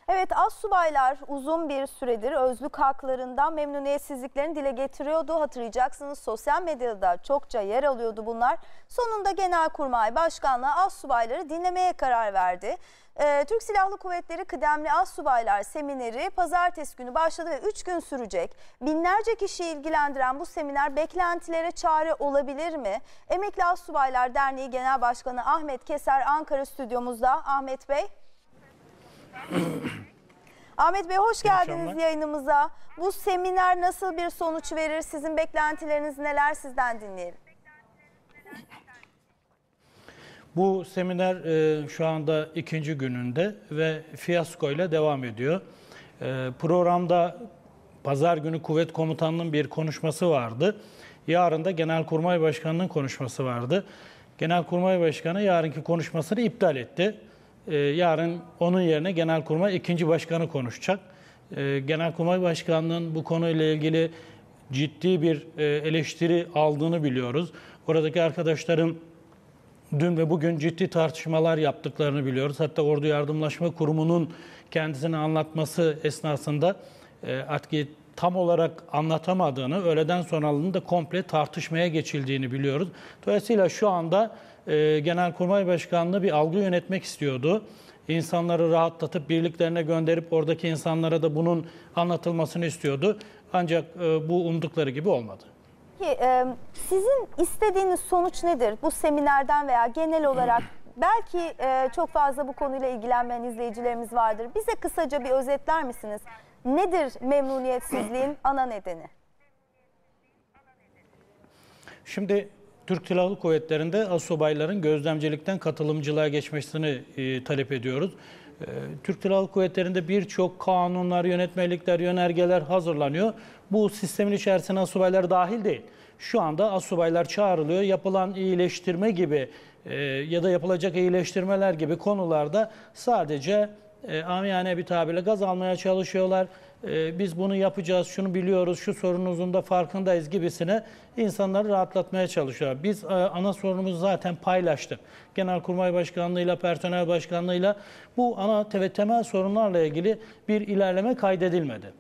Evet, astsubaylar uzun bir süredir özlük haklarından memnuniyetsizliklerini dile getiriyordu. Hatırlayacaksınız, sosyal medyada çokça yer alıyordu bunlar. Sonunda Genelkurmay Başkanlığı astsubayları dinlemeye karar verdi. Türk Silahlı Kuvvetleri Kıdemli Astsubaylar Semineri pazartesi günü başladı ve 3 gün sürecek. Binlerce kişiyi ilgilendiren bu seminer beklentilere çare olabilir mi? Emekli Astsubaylar Derneği Genel Başkanı Ahmet Keser Ankara stüdyomuzda. Ahmet Bey. Ahmet Bey, hoş geldiniz yayınımıza. Bu seminer nasıl bir sonuç verir? Sizin beklentileriniz neler? Sizden dinleyelim. Bu seminer şu anda 2. gününde ve fiyasko ile devam ediyor. Programda pazar günü Kuvvet Komutanlığı'nın bir konuşması vardı. Yarın da Genelkurmay Başkanı'nın konuşması vardı. Genelkurmay Başkanı yarınki konuşmasını iptal etti. Yarın onun yerine Genelkurmay 2. Başkanı konuşacak. Genelkurmay Başkanlığı'nın bu konuyla ilgili ciddi bir eleştiri aldığını biliyoruz. Oradaki arkadaşların dün ve bugün ciddi tartışmalar yaptıklarını biliyoruz. Hatta Ordu Yardımlaşma Kurumu'nun kendisini anlatması esnasında artık tam olarak anlatamadığını, öğleden sonralığını da komple tartışmaya geçildiğini biliyoruz. Dolayısıyla şu anda Genelkurmay Başkanlığı bir algı yönetmek istiyordu. İnsanları rahatlatıp birliklerine gönderip oradaki insanlara da bunun anlatılmasını istiyordu. Ancak bu umdukları gibi olmadı. Peki, sizin istediğiniz sonuç nedir bu seminerden veya genel olarak? Belki çok fazla bu konuyla ilgilenmeyen izleyicilerimiz vardır. Bize kısaca bir özetler misiniz? Nedir memnuniyetsizliğin ana nedeni? Şimdi Türk Silahlı Kuvvetleri'nde astsubayların gözlemcilikten katılımcılığa geçmesini talep ediyoruz. Türk Silahlı Kuvvetleri'nde birçok kanunlar, yönetmelikler, yönergeler hazırlanıyor. Bu sistemin içerisine astsubaylar dahil değil. Şu anda astsubaylar çağrılıyor. Yapılan iyileştirme gibi ya da yapılacak iyileştirmeler gibi konularda sadece amiyane bir tabirle gaz almaya çalışıyorlar. Biz bunu yapacağız, şunu biliyoruz, şu sorunumuzun da farkındayız gibisine insanları rahatlatmaya çalışıyorlar. Biz ana sorunumuzu zaten paylaştık. Genelkurmay Başkanlığı'yla, Personel Başkanlığı'yla bu ana ve temel sorunlarla ilgili bir ilerleme kaydedilmedi.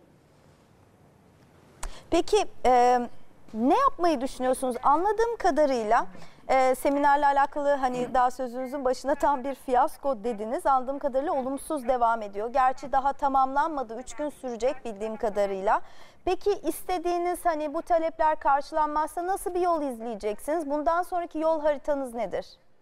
Peki ne yapmayı düşünüyorsunuz? Anladığım kadarıyla seminerle alakalı, hani daha sözünüzün başına tam bir fiyasko dediniz. Anladığım kadarıyla olumsuz devam ediyor. Gerçi daha tamamlanmadı. 3 gün sürecek bildiğim kadarıyla. Peki istediğiniz, hani bu talepler karşılanmazsa nasıl bir yol izleyeceksiniz? Bundan sonraki yol haritanız nedir?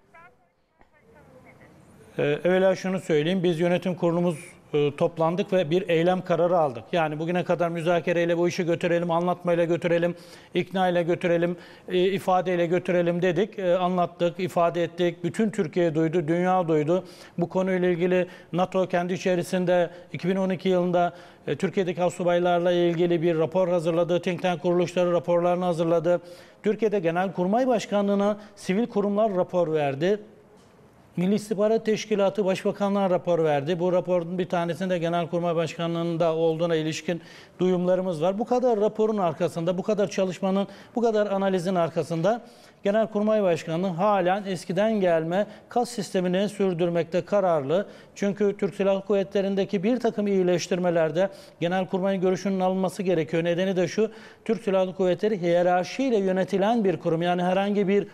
Evvela şunu söyleyeyim. Biz yönetim kurulumuz toplandık ve bir eylem kararı aldık. Yani bugüne kadar müzakereyle bu işi götürelim, anlatmayla götürelim, ikna ile götürelim, ifadeyle götürelim dedik. Anlattık, ifade ettik. Bütün Türkiye duydu, dünya duydu. Bu konuyla ilgili NATO kendi içerisinde 2012 yılında Türkiye'deki astsubaylarla ilgili bir rapor hazırladı. Think Tank kuruluşları raporlarını hazırladı. Türkiye'de Genelkurmay Başkanlığı'na sivil kurumlar rapor verdi. Milli İstihbarat Teşkilatı Başbakanlığa rapor verdi. Bu raporun bir tanesinde de Genelkurmay Başkanlığı'nda olduğuna ilişkin duyumlarımız var. Bu kadar raporun arkasında, bu kadar çalışmanın, bu kadar analizin arkasında Genelkurmay Başkanlığı halen eskiden gelme kas sistemini sürdürmekte kararlı. Çünkü Türk Silahlı Kuvvetleri'ndeki bir takım iyileştirmelerde Genelkurmay'ın görüşünün alınması gerekiyor. Nedeni de şu: Türk Silahlı Kuvvetleri hiyerarşiyle yönetilen bir kurum. Yani herhangi bir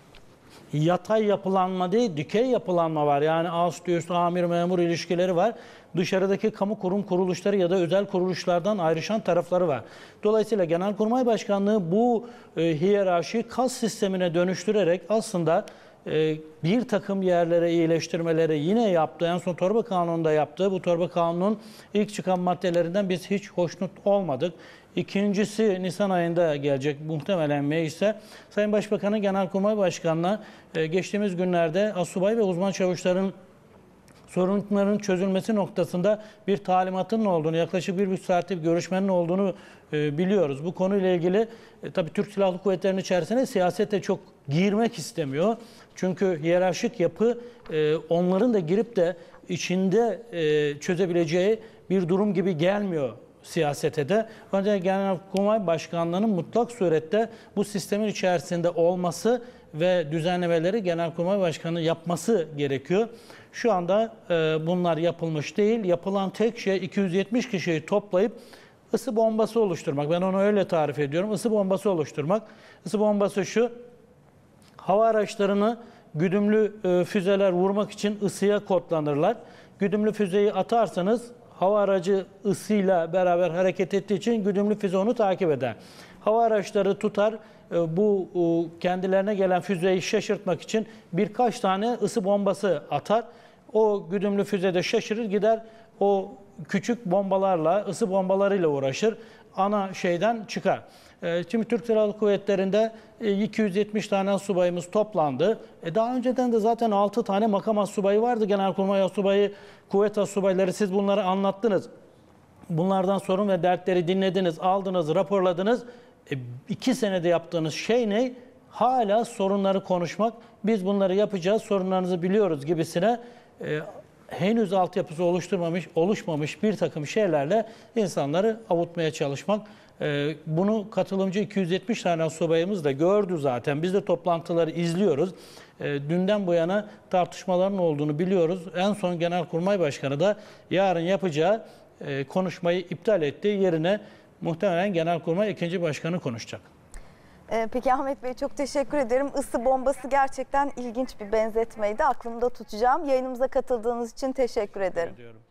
yatay yapılanma değil, dikey yapılanma var. Yani ast üst, amir memur ilişkileri var. Dışarıdaki kamu kurum kuruluşları ya da özel kuruluşlardan ayrışan tarafları var. Dolayısıyla Genelkurmay Başkanlığı bu hiyerarşi kas sistemine dönüştürerek aslında bir takım yerlere iyileştirmeleri yine yaptı. En son torba kanununda yaptı. Bu torba kanunun ilk çıkan maddelerinden biz hiç hoşnut olmadık. İkincisi Nisan ayında gelecek muhtemelen meclise. Sayın Başbakan'ın Genelkurmay Başkanı'na geçtiğimiz günlerde astsubay ve uzman çavuşların sorunların çözülmesi noktasında bir talimatının olduğunu, yaklaşık 1,5 saatlik bir görüşmenin olduğunu biliyoruz. Bu konuyla ilgili tabii Türk Silahlı Kuvvetleri'nin içerisine siyasete çok girmek istemiyor. Çünkü hiyerarşik yapı onların da girip de içinde çözebileceği bir durum gibi gelmiyor siyasete de. Ancak Genelkurmay Başkanlığı'nın mutlak surette bu sistemin içerisinde olması ve düzenlemeleri Genelkurmay Başkanı yapması gerekiyor. Şu anda bunlar yapılmış değil. Yapılan tek şey 270 kişiyi toplayıp ısı bombası oluşturmak. Ben onu öyle tarif ediyorum. Isı bombası oluşturmak. Isı bombası şu: hava araçlarını güdümlü füzeler vurmak için ısıya kodlanırlar. Güdümlü füzeyi atarsanız hava aracı ısıyla beraber hareket ettiği için güdümlü füze onu takip eder. Hava araçları tutar, bu kendilerine gelen füzeyi şaşırtmak için birkaç tane ısı bombası atar. O güdümlü füze de şaşırır gider, o küçük bombalarla, ısı bombalarıyla uğraşır. Ana şeyden çıkar. Şimdi Türk Silahlı Kuvvetleri'nde 270 tane subayımız toplandı. Daha önceden de zaten 6 tane makam astsubayı vardı. Genelkurmay astsubayı, kuvvet astsubayları, siz bunları anlattınız. Bunlardan sorun ve dertleri dinlediniz, aldınız, raporladınız. 2 senede yaptığınız şey ne? Hala sorunları konuşmak. Biz bunları yapacağız, sorunlarınızı biliyoruz gibisine henüz altyapısı oluşmamış bir takım şeylerle insanları avutmaya çalışmak. Bunu katılımcı 270 tane subayımız da gördü zaten. Biz de toplantıları izliyoruz. Dünden bu yana tartışmaların olduğunu biliyoruz. En son Genelkurmay Başkanı da yarın yapacağı konuşmayı iptal etti. Yerine muhtemelen Genelkurmay 2. Başkanı konuşacak. Peki Ahmet Bey, çok teşekkür ederim. Isı bombası gerçekten ilginç bir benzetmeydi. Aklımda tutacağım. Yayınımıza katıldığınız için teşekkür ederim.